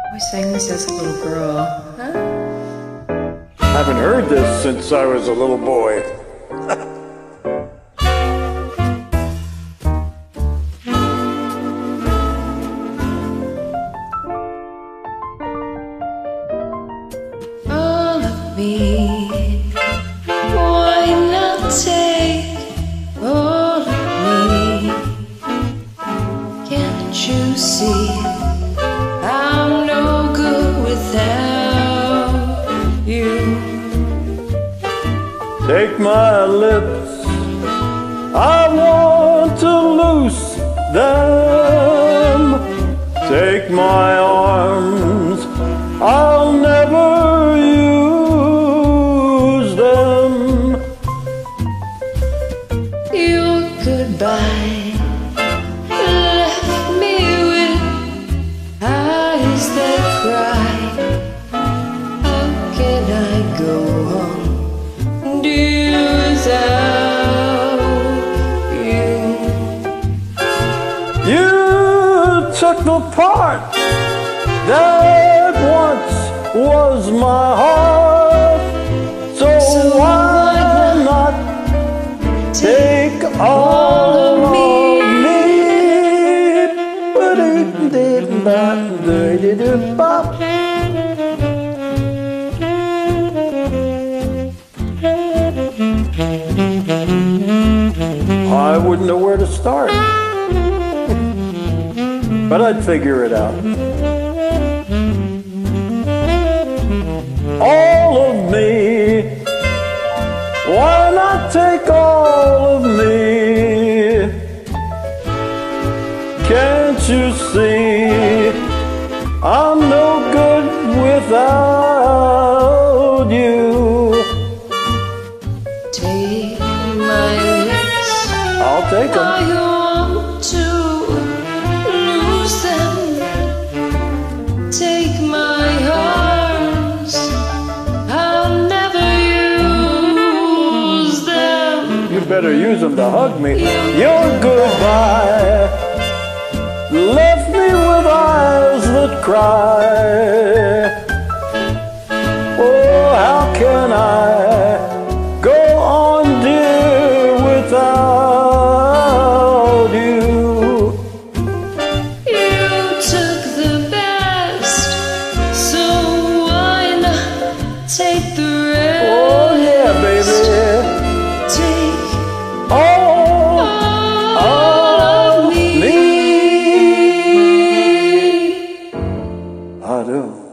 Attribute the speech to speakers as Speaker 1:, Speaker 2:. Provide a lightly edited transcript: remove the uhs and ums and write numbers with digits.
Speaker 1: always sang this as a little girl. Huh?
Speaker 2: Haven't heard this since I was a little boy.
Speaker 1: All of me, why not take all of me? Can't you see I'm no good without you?
Speaker 2: Take my lips, I want to loose them. Take my arms, I'll never use them.
Speaker 1: Your goodbye left me with eyes that cry. How can I go on, dear, without you?
Speaker 2: You took the part that once was my heart, so why not take all of me? I wouldn't know where to start, but I'd figure it out. All of me, why not take all of me? Can't you see I'm no good without you?
Speaker 1: Take my lips,
Speaker 2: I'll take them.
Speaker 1: I want to lose them. Take my arms, I'll never use them.
Speaker 2: You better use them to hug me. Your goodbye left me with eyes that cry. Oh, how can I go on, dear, without you?
Speaker 1: You took the best, so why not take the rest?
Speaker 2: Oh, yeah, baby.
Speaker 1: Take
Speaker 2: all of me. I do.